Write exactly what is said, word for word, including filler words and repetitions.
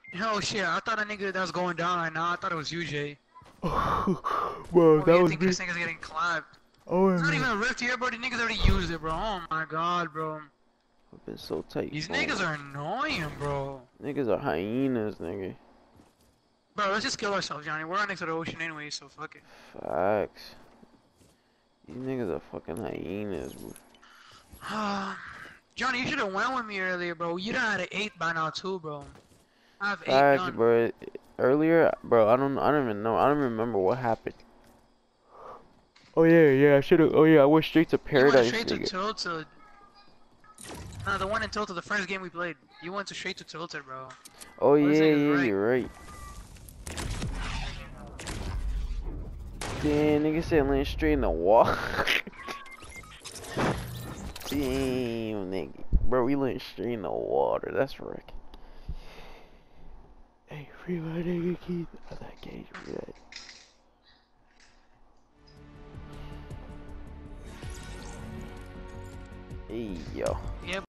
Oh shit, I thought a nigga that was going down right now. I thought it was U J. Bro, Over that here was thinking me. this nigga's getting clapped. Oh It's not man, even a rift here, bro. The niggas already used it, bro. Oh my god, bro. I've been so tight, These niggas phone. are annoying, bro. Niggas are hyenas, nigga. Bro, let's just kill ourselves, Johnny. We're right next to the ocean anyway, so fuck it. Facts. These niggas are fucking hyenas, bro. Johnny, you should have went with me earlier, bro. You'd have had an eight by now too, bro. I have eight Facts, done. bro. Earlier, bro, I don't, I don't even know. I don't remember what happened. Oh yeah, yeah, I should've. Oh yeah, I went straight to You went paradise, straight to nigga. Tilted. No, the one in Tilted, the first game we played. You went to straight to Tilted, bro. Oh Oh, this yeah, nigga's yeah, right. you're right. Damn, nigga said land straight in the wall. Damn, nigga. Bro, we went straight in the water. That's wreck. Hey, free my nigga Keith. I that gauge me that. Hey, yo. Yeah,